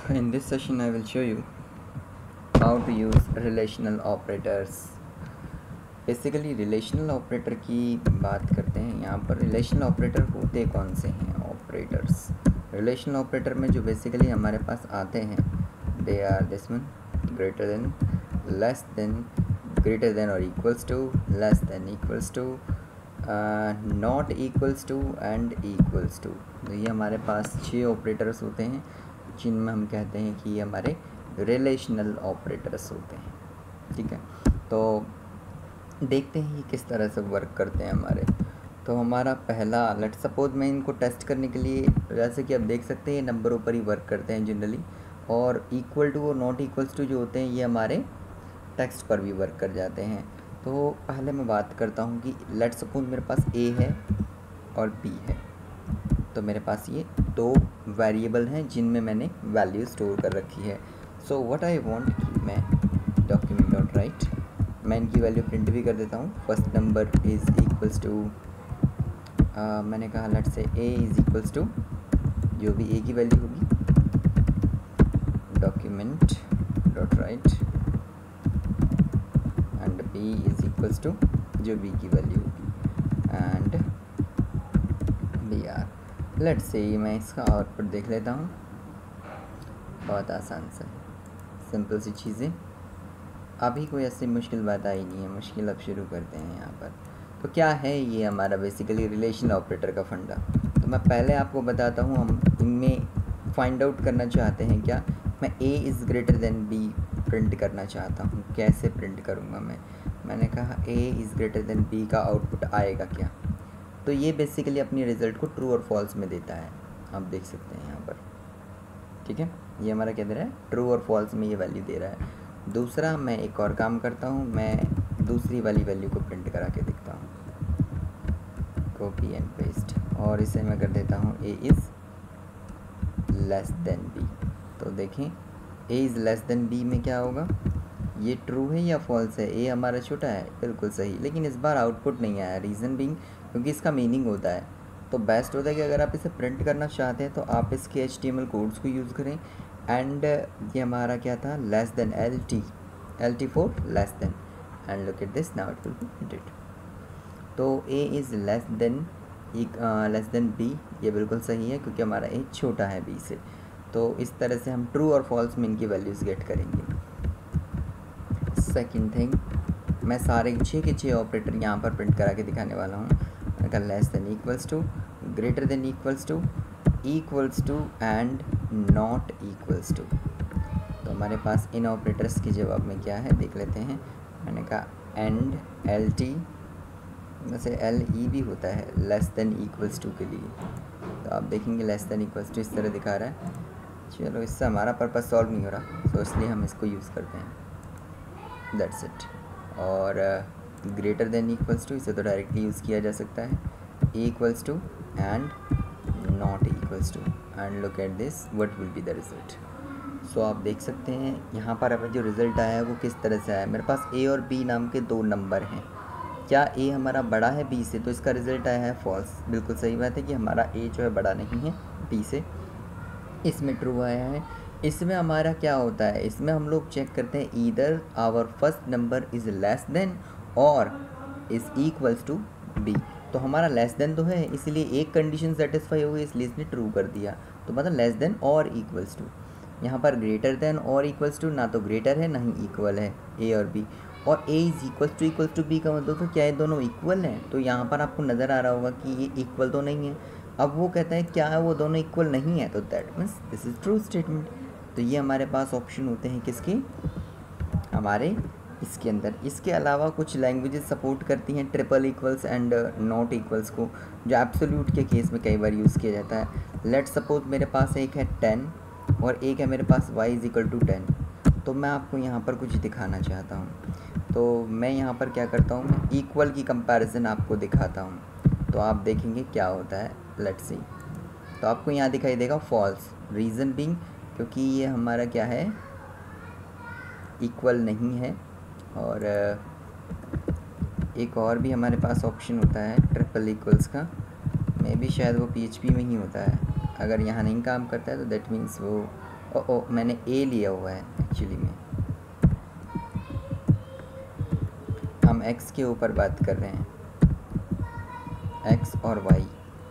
In this session I will show you how to use relational operators. Basically relational operator की बात करते हैं। यहाँ पर रिलेशनल ऑपरेटर होते कौन से हैं ऑपरेटर्स? रिलेशनल ऑपरेटर में जो बेसिकली हमारे पास आते हैं they are this one, greater than, less than, greater than और equals to, less than, equals to, not equals to and equals to. तो ये हमारे पास 6 ऑपरेटर्स होते हैं जिनमें हम कहते हैं कि ये हमारे रिलेशनल ऑपरेटर्स होते हैं। ठीक है, तो देखते हैं ये किस तरह से वर्क करते हैं हमारे। तो हमारा पहला, लेट सपोज मैं इनको टेस्ट करने के लिए, जैसे कि आप देख सकते हैं ये नंबरों पर ही वर्क करते हैं जनरली, और इक्वल टू और नॉट इक्वल्स टू जो होते हैं ये हमारे टेक्स्ट पर भी वर्क कर जाते हैं। तो पहले मैं बात करता हूँ कि लेट सपोज मेरे पास ए है और बी है। तो मेरे पास ये 2 वेरिएबल हैं जिनमें मैंने वैल्यू स्टोर कर रखी है। सो व्हाट आई वांट कि मैं डॉक्यूमेंट डॉट राइट, मैं इनकी वैल्यू प्रिंट भी कर देता हूँ। First number is equals to, मैंने कहा लेट से ए इज़ इक्वल्स टू जो भी ए की वैल्यू होगी, document dot write, and B is equals to जो बी की वैल्यू होगी, and B R. Let's say मैं इसका आउटपुट देख लेता हूँ। बहुत आसान सा, सिंपल सी चीज़ें, अभी कोई ऐसी मुश्किल बात आई नहीं है। मुश्किल अब शुरू करते हैं यहाँ पर। तो क्या है ये हमारा बेसिकली रिलेशन ऑपरेटर का फंडा। तो मैं पहले आपको बताता हूँ, हम इनमें फाइंड आउट करना चाहते हैं क्या, मैं A is greater than B print करना चाहता हूँ। कैसे प्रिंट करूँगा मैंने कहा A is greater than B का आउटपुट आएगा क्या। तो ये बेसिकली अपनी रिज़ल्ट को ट्रू और फॉल्स में देता है, आप देख सकते हैं यहाँ पर। ठीक है, ये हमारा क्या दे रहा है, ट्रू और फॉल्स में ये वैल्यू दे रहा है। दूसरा, मैं एक और काम करता हूँ, मैं दूसरी वाली वैल्यू को प्रिंट करा के देखता हूँ, कॉपी एंड पेस्ट, और इसे मैं कर देता हूँ A is less than B. तो देखें A is less than B में क्या होगा, ये ट्रू है या फॉल्स है। ए हमारा छोटा है, बिल्कुल सही, लेकिन इस बार आउटपुट नहीं आया। रीज़न बीइंग क्योंकि इसका मीनिंग होता है। तो बेस्ट होता है कि अगर आप इसे प्रिंट करना चाहते हैं तो आप इसके HTML कोड्स को यूज़ करें। एंड ये हमारा क्या था, less than, LT for less than, and look at this, now it will be printed. तो A is less than B, ये बिल्कुल सही है क्योंकि हमारा ए छोटा है बी से। तो इस तरह से हम ट्रू और फॉल्स में इनकी वैल्यूज़ गेट करेंगे। सेकेंड थिंग, मैं सारे 6 के 6 ऑपरेटर यहाँ पर प्रिंट करा के दिखाने वाला हूँ। अगर less than equals to, greater than equals to, equals to and not equals to. तो हमारे पास इन ऑपरेटर्स के जवाब में क्या है देख लेते हैं। मैंने कहा एंड, LT, वैसे LE भी होता है लेस देन इक्वल्स टू के लिए। तो आप देखेंगे लेस देन इक्वल्स टू इस तरह दिखा रहा है। चलो, इससे हमारा पर्पस सॉल्व नहीं हो रहा, तो इसलिए हम इसको यूज़ करते हैं, दैट्स इट। और ग्रेटर देन इक्वल्स टू, इसे तो डायरेक्टली यूज़ किया जा सकता है, equals to and not equals to, and look at this, what will be the result. So आप देख सकते हैं यहाँ पर हमें जो रिज़ल्ट आया है वो किस तरह से आया। मेरे पास ए और बी नाम के 2 नंबर हैं। क्या ए हमारा बड़ा है बी से, तो इसका रिज़ल्ट आया है फॉल्स। बिल्कुल सही बात है कि हमारा ए जो है बड़ा नहीं है बी से, इसमें ट्रू आया है। इसमें हमारा क्या होता है, इसमें हम लोग चेक करते हैं either our first number is less than और इज़ इक्वल्स टू बी। तो हमारा लेस देन तो है, इसलिए एक कंडीशन सेटिस्फाई हो गई, इसलिए इसने ट्रू कर दिया। तो मतलब लेस देन और इक्वल्स टू। यहाँ पर ग्रेटर देन और इक्वल्स टू, ना तो ग्रेटर है ना ही इक्वल है ए और बी। और A is equals to B का मतलब तो क्या है, दोनों इक्वल हैं। तो यहाँ पर आपको नज़र आ रहा होगा कि ये इक्वल तो नहीं है। अब वो कहता है क्या है, वो दोनों इक्वल नहीं है, तो that means this is true statement. तो ये हमारे पास ऑप्शन होते हैं किसके, हमारे इसके अंदर। इसके अलावा कुछ लैंग्वेजेस सपोर्ट करती हैं triple equals and not equals को, जो एब्सोल्यूट के केस में कई बार यूज़ किया जाता है। लेट्स सपोज मेरे पास एक है 10 और एक है मेरे पास y इज़ इक्वल टू 10। तो मैं आपको यहाँ पर कुछ दिखाना चाहता हूँ। तो मैं यहाँ पर क्या करता हूँ, मैं इक्वल की कंपैरिजन आपको दिखाता हूँ। तो आप देखेंगे क्या होता है, लेट्स सी। तो आपको यहाँ दिखाई देगा फॉल्स, रीज़न बीइंग क्योंकि ये हमारा क्या है, इक्वल नहीं है। और एक और भी हमारे पास ऑप्शन होता है ट्रिपल इक्वल्स का, मे भी शायद वो PHP में ही होता है। अगर यहाँ नहीं काम करता है तो दैट मीन्स वो ओ मैंने ए लिया हुआ है एक्चुअली में, हम एक्स के ऊपर बात कर रहे हैं, एक्स और वाई।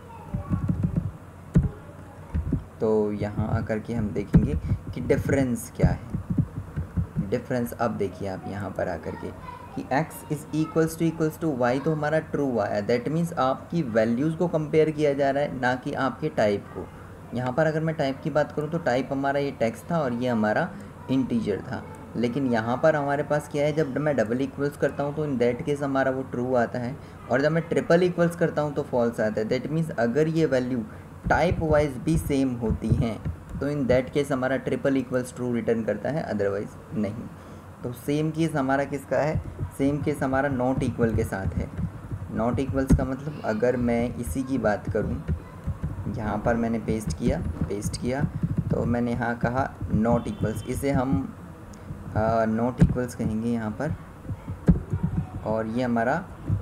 तो यहाँ आकर के हम देखेंगे कि डिफरेंस क्या है। डिफरेंस अब देखिए आप यहाँ पर आकर के कि x is equals to Y, तो हमारा ट्रू आया। दैट मीन्स आपकी वैल्यूज़ को कंपेयर किया जा रहा है, ना कि आपके टाइप को। यहाँ पर अगर मैं टाइप की बात करूँ तो टाइप हमारा ये टेक्स्ट था और ये हमारा इंटीजर था। लेकिन यहाँ पर हमारे पास क्या है, जब मैं डबल इक्वल्स करता हूँ तो इन दैट केस हमारा वो ट्रू आता है, और जब मैं ट्रिपल इक्वल्स करता हूँ तो फॉल्स आता है। दैट मीन्स अगर ये वैल्यू टाइप वाइज भी सेम होती हैं तो इन दैट केस हमारा ट्रिपल इक्वल्स ट्रू रिटर्न करता है, अदरवाइज नहीं। तो सेम केस हमारा किसका है, सेम केस हमारा नॉट इक्वल के साथ है। नॉट इक्वल्स का मतलब अगर मैं इसी की बात करूं, यहाँ पर मैंने पेस्ट किया तो मैंने यहाँ कहा नॉट इक्वल्स, इसे हम नॉट इक्वल्स कहेंगे यहाँ पर, और ये हमारा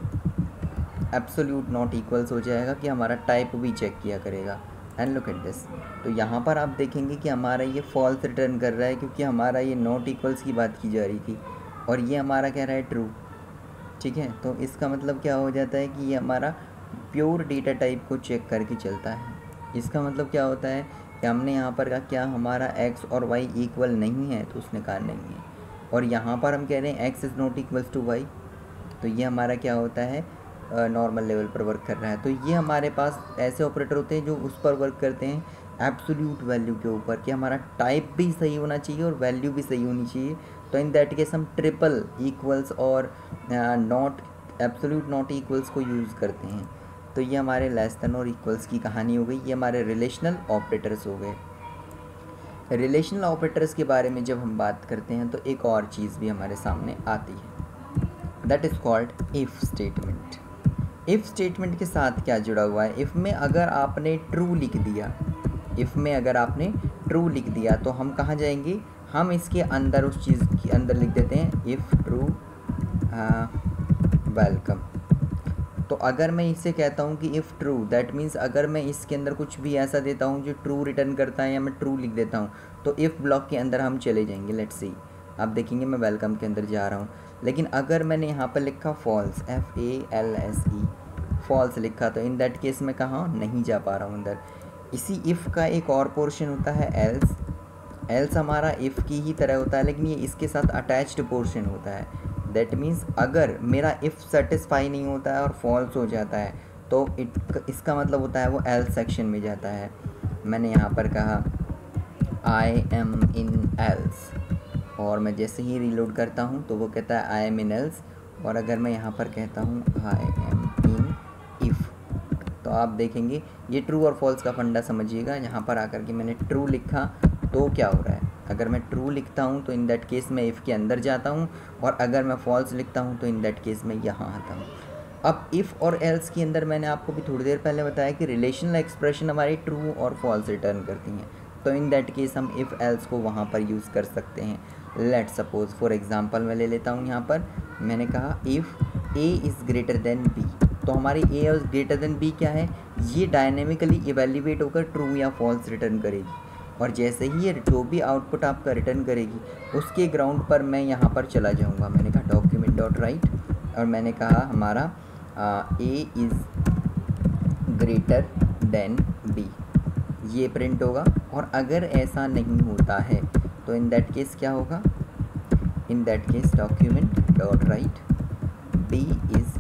एब्सोल्यूट नॉट इक्वल्स हो जाएगा कि हमारा टाइप भी चेक किया करेगा। एंड लुक एट दिस, तो यहाँ पर आप देखेंगे कि हमारा ये फॉल्स रिटर्न कर रहा है क्योंकि हमारा ये नॉट इक्वल्स की बात की जा रही थी और ये हमारा कह रहा है ट्रू। ठीक है, तो इसका मतलब क्या हो जाता है कि ये हमारा प्योर डेटा टाइप को चेक करके चलता है। इसका मतलब क्या होता है कि हमने यहाँ पर कहा क्या हमारा एक्स और वाई इक्वल नहीं है, तो उसने कहा नहीं है। और यहाँ पर हम कह रहे हैं X is not equals to Y, तो ये हमारा क्या होता है, नॉर्मल लेवल पर वर्क कर रहा है। तो ये हमारे पास ऐसे ऑपरेटर होते हैं जो उस पर वर्क करते हैं एब्सोल्यूट वैल्यू के ऊपर, कि हमारा टाइप भी सही होना चाहिए और वैल्यू भी सही होनी चाहिए। तो इन दैट केस हम ट्रिपल इक्वल्स और नॉट एब्सोल्यूट नॉट इक्वल्स को यूज़ करते हैं। तो ये हमारे लेस देन और इक्वल्स की कहानी हो गई। ये हमारे रिलेशनल ऑपरेटर्स हो गए। रिलेशनल ऑपरेटर्स के बारे में जब हम बात करते हैं तो एक और चीज़ भी हमारे सामने आती है, that is called if statement. If statement के साथ क्या जुड़ा हुआ है, इफ़ में अगर आपने ट्रू लिख दिया, इफ़ में अगर आपने ट्रू लिख दिया तो हम कहाँ जाएंगे, हम इसके अंदर उस चीज़ के अंदर लिख देते हैं इफ़ ट्रू वेलकम। तो अगर मैं इसे कहता हूँ कि इफ़ ट्रू, दैट मीन्स अगर मैं इसके अंदर कुछ भी ऐसा देता हूँ जो ट्रू रिटर्न करता है या मैं ट्रू लिख देता हूँ, तो इफ़ ब्लॉक के अंदर हम चले जाएंगे। लेट्स सी, आप देखेंगे मैं वेलकम के अंदर जा रहा हूँ। लेकिन अगर मैंने यहाँ पर लिखा फॉल्स, FALSE, फॉल्स लिखा, तो इन दैट केस मैं कहाँ नहीं जा पा रहा हूँ अंदर। इसी इफ़ का एक और पोर्शन होता है एल्स। एल्स हमारा इफ़ की ही तरह होता है, लेकिन ये इसके साथ अटैच्ड पोर्शन होता है। दैट मीन्स अगर मेरा इफ़ सेटिस्फाई नहीं होता है और फॉल्स हो जाता है तो इसका मतलब होता है वो एल्स सेक्शन में जाता है। मैंने यहाँ पर कहा आई एम इन एल्स, और मैं जैसे ही रीलोड करता हूँ तो वो कहता है आई एम इन एल्स। और अगर मैं यहाँ पर कहता हूँ आई एम इन इफ़, तो आप देखेंगे ये ट्रू और फॉल्स का फंडा समझिएगा। यहाँ पर आकर के मैंने ट्रू लिखा तो क्या हो रहा है, अगर मैं ट्रू लिखता हूँ तो इन दैट केस मैं इफ़ के अंदर जाता हूँ, और अगर मैं फॉल्स लिखता हूँ तो इन दैट केस मैं यहाँ आता हूँ। अब इफ़ और एल्स के अंदर मैंने आपको भी थोड़ी देर पहले बताया कि रिलेशनल एक्सप्रेशन हमारी ट्रू और फॉल्स रिटर्न करती हैं, तो इन दैट केस हम इफ़ एल्स को वहाँ पर यूज़ कर सकते हैं। लेट सपोज फॉर एग्जांपल मैं ले लेता हूँ, यहाँ पर मैंने कहा if A is greater than B, तो हमारी A is greater than B क्या है, ये डायनेमिकली इवेल्युएट होकर ट्रू या फॉल्स रिटर्न करेगी। और जैसे ही ये जो भी आउटपुट आपका रिटर्न करेगी उसके ग्राउंड पर मैं यहाँ पर चला जाऊँगा। मैंने कहा डॉक्यूमेंट डॉट राइट, और मैंने कहा हमारा A is greater than B, ये प्रिंट होगा। और अगर ऐसा नहीं होता है तो इन दैट केस क्या होगा, in that case document dot write B is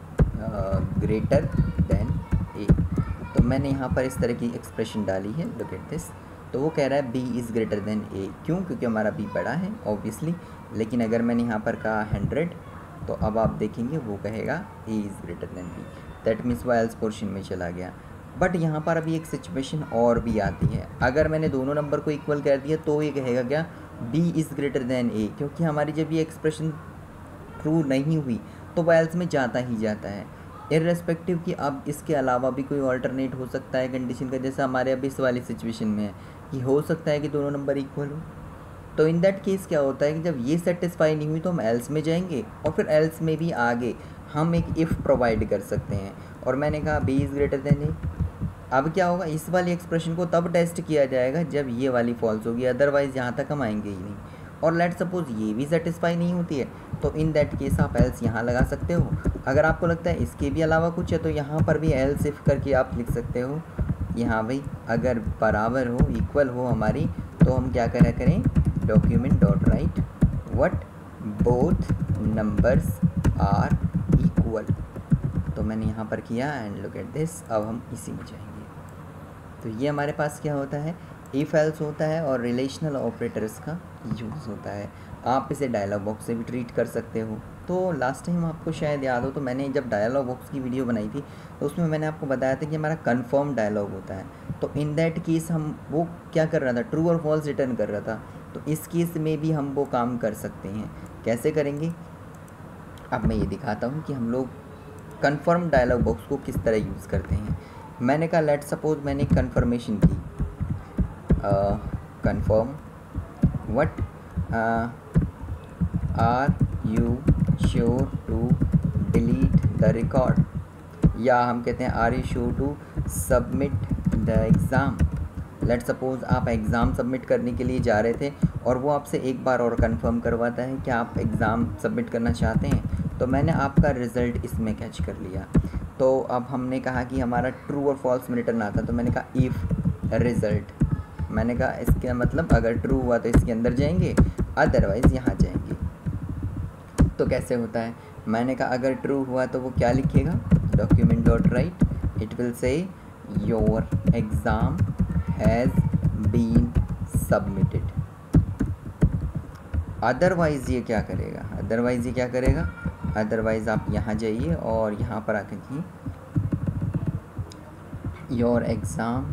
greater than A. तो मैंने यहाँ पर इस तरह की एक्सप्रेशन डाली है, लुक एट दिस। तो वो कह रहा है B is greater than A, क्यों, क्योंकि हमारा बी बड़ा है ऑब्वियसली। लेकिन अगर मैंने यहाँ पर कहा 100, तो अब आप देखेंगे वो कहेगा A is greater than B, that means वो एल्स पोर्शन में चला गया। बट यहाँ पर अभी एक सिचुएशन और भी आती है, अगर मैंने दोनों नंबर को इक्वल कर दिया तो ये कहेगा क्या, B is greater than A, क्योंकि हमारी जब ये एक्सप्रेशन ट्रू नहीं हुई तो वो एल्स में जाता ही जाता है, इर्रेस्पेक्टिव कि अब इसके अलावा भी कोई ऑल्टरनेट हो सकता है कंडीशन का, जैसा हमारे अभी इस वाली सिचुएशन में है कि हो सकता है कि दोनों नंबर इक्वल हो। तो इन दैट केस क्या होता है कि जब ये सेटिस्फाई नहीं हुई तो हम एल्स में जाएंगे, और फिर एल्स में भी आगे हम एक इफ़ प्रोवाइड कर सकते हैं। और मैंने कहा B is greater than A, अब क्या होगा, इस वाली एक्सप्रेशन को तब टेस्ट किया जाएगा जब ये वाली फॉल्स होगी, अदरवाइज़ यहाँ तक हम आएंगे ही नहीं। और लेट सपोज ये भी सेटिस्फाई नहीं होती है, तो इन दैट केस आप एल्स यहाँ लगा सकते हो। अगर आपको लगता है इसके भी अलावा कुछ है तो यहाँ पर भी एल्स इफ करके आप लिख सकते हो। यहाँ भाई अगर बराबर हो, इक्वल हो हमारी, तो हम क्या करें, document dot write what both numbers are equal. तो मैंने यहाँ पर किया एंड लुक एट दिस। अब हम इसी में जाएंगे। तो ये हमारे पास क्या होता है, इफ़ एल्स होता है और रिलेशनल ऑपरेटर्स का यूज़ होता है। आप इसे डायलॉग बॉक्स से भी ट्रीट कर सकते हो। तो लास्ट टाइम आपको शायद याद हो, तो मैंने जब डायलॉग बॉक्स की वीडियो बनाई थी तो उसमें मैंने आपको बताया था कि हमारा कन्फर्म डायलॉग होता है। तो इन दैट केस हम वो क्या कर रहा था, ट्रू और फॉल्स रिटर्न कर रहा था। तो इस केस में भी हम वो काम कर सकते हैं। कैसे करेंगे, अब मैं ये दिखाता हूँ कि हम लोग कन्फर्म डायलॉग बॉक्स को किस तरह यूज़ करते हैं। मैंने कहा लेट सपोज मैंने कन्फर्मेशन की, confirm what are you sure to delete the record, या हम कहते हैं are you sure to submit the exam. Let suppose आप एग्ज़ाम सबमिट करने के लिए जा रहे थे और वो आपसे एक बार और कंफर्म करवाता है कि आप एग्ज़ाम सबमिट करना चाहते हैं। तो मैंने आपका रिज़ल्ट इसमें कैच कर लिया। तो अब हमने कहा कि हमारा ट्रू और फॉल्स में रिटर्न आता, तो मैंने कहा इफ़ रिज़ल्ट, मैंने कहा इसका मतलब अगर ट्रू हुआ तो इसके अंदर जाएंगे, अदरवाइज़ यहाँ जाएंगे। तो कैसे होता है, मैंने कहा अगर ट्रू हुआ तो वो क्या लिखेगा, document dot write it will say your exam has been submitted. Otherwise ये क्या करेगा, अदरवाइज़ आप यहाँ जाइए और यहाँ पर आकर कि your exam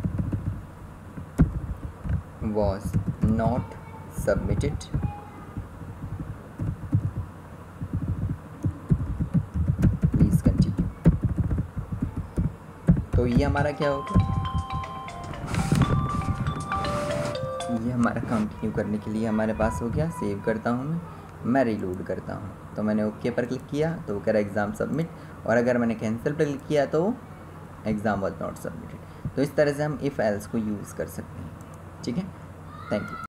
was not submitted, please continue. तो ये हमारा क्या होगा, ये हमारा कंटिन्यू करने के लिए हमारे पास हो गया। सेव करता हूँ मैं रीलोड करता हूँ। तो मैंने ओके पर क्लिक किया तो वो कह रहा एग्ज़ाम सबमिट, और अगर मैंने कैंसिल पर क्लिक किया तो एग्ज़ाम वॉज नॉट सबमिटेड। तो इस तरह से हम इफ़ एल्स को यूज़ कर सकते हैं। ठीक है, थैंक यू।